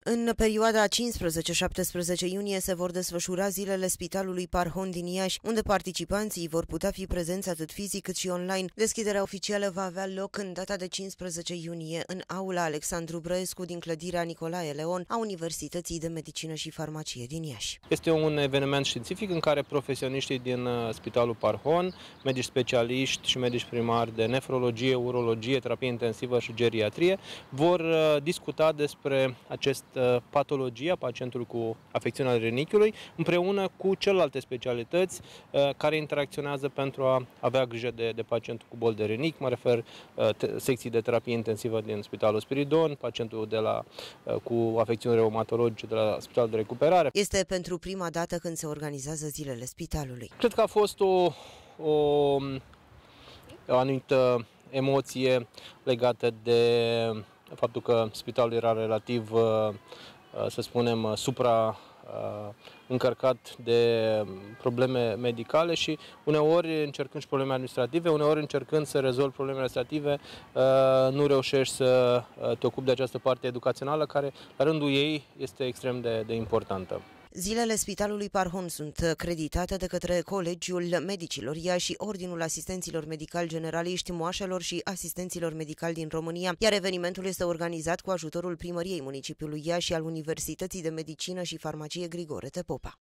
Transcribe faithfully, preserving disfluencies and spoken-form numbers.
În perioada cincisprezece șaptesprezece iunie se vor desfășura zilele Spitalului Parhon din Iași, unde participanții vor putea fi prezenți atât fizic cât și online. Deschiderea oficială va avea loc în data de cincisprezece iunie în aula Alexandru Brăescu din clădirea Nicolae Leon a Universității de Medicină și Farmacie din Iași. Este un eveniment științific în care profesioniștii din Spitalul Parhon, medici specialiști și medici primari de nefrologie, urologie, terapie intensivă și geriatrie vor discuta despre acest patologie a pacientului cu afecțiune ale rinichiului, împreună cu celelalte specialități care interacționează pentru a avea grijă de, de pacientul cu boli de rinichi. Mă refer secții de terapie intensivă din Spitalul Spiridon, pacientul de la, cu afecțiuni reumatologice de la Spitalul de Recuperare. Este pentru prima dată când se organizează zilele spitalului. Cred că a fost o, o, o anumită emoție legată de faptul că spitalul era relativ, să spunem, supra încărcat de probleme medicale și uneori încercând și probleme administrative, uneori încercând să rezolvi probleme administrative, nu reușești să te ocupi de această parte educațională care, la rândul ei, este extrem de, de importantă. Zilele Spitalului Parhon sunt creditate de către Colegiul Medicilor Iași și Ordinul Asistenților Medicali Generaliști, Moașelor și Asistenților Medicali din România, iar evenimentul este organizat cu ajutorul Primăriei Municipiului Iași și al Universității de Medicină și Farmacie Grigore Tepopa.